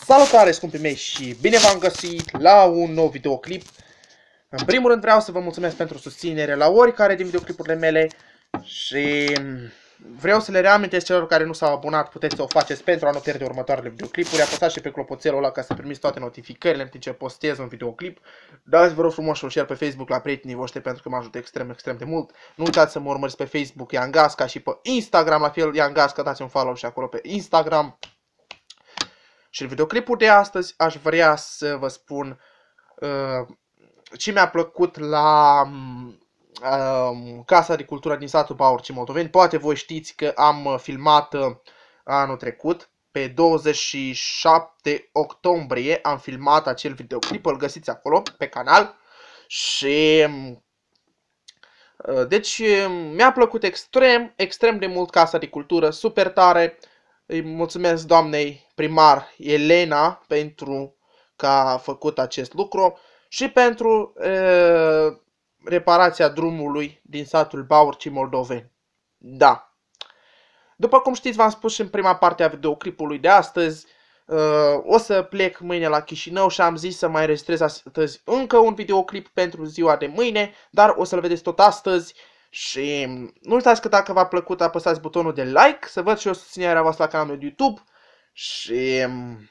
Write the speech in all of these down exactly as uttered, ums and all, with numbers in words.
Salutare, scumpii mei, și bine v-am găsit la un nou videoclip. În primul rând vreau să vă mulțumesc pentru susținere la oricare din videoclipurile mele și vreau să le reamintesc celor care nu s-au abonat, puteți să o faceți pentru a nu pierde următoarele videoclipuri. Apăsați și pe clopoțelul ăla ca să primiți toate notificările în timp ce postez un videoclip. Dați, vă rog frumos, și-l share pe Facebook la prietenii voștri pentru că mă ajută extrem, extrem de mult. Nu uitați să mă urmăriți pe Facebook, Ian Gasca, și pe Instagram, la fel, Ian Gasca, dați un follow și acolo pe Instagram. Și în videoclipul de astăzi aș vrea să vă spun uh, ce mi-a plăcut la uh, Casa de Cultură din satul Baurci Moldoveni. Poate voi știți că am filmat uh, anul trecut, pe douăzeci și șapte octombrie am filmat acel videoclip, îl găsiți acolo pe canal. Și uh, deci mi-a plăcut extrem, extrem de mult Casa de Cultură, super tare. Îi mulțumesc doamnei primar Elena pentru că a făcut acest lucru și pentru e, reparația drumului din satul Baurci Moldoveni. Da. După cum știți, v-am spus și în prima parte a videoclipului de astăzi, e, o să plec mâine la Chișinău și am zis să mai registrez astăzi încă un videoclip pentru ziua de mâine, dar o să-l vedeți tot astăzi. Și nu uitați că dacă v-a plăcut, apăsați butonul de like, să văd și eu susținerea voastră la canalul de YouTube. Și,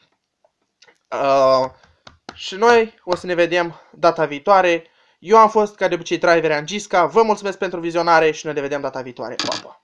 uh, și noi o să ne vedem data viitoare. Eu am fost, ca de obicei, Driver Ian Gisca. Vă mulțumesc pentru vizionare și noi ne vedem data viitoare. Pa, pa!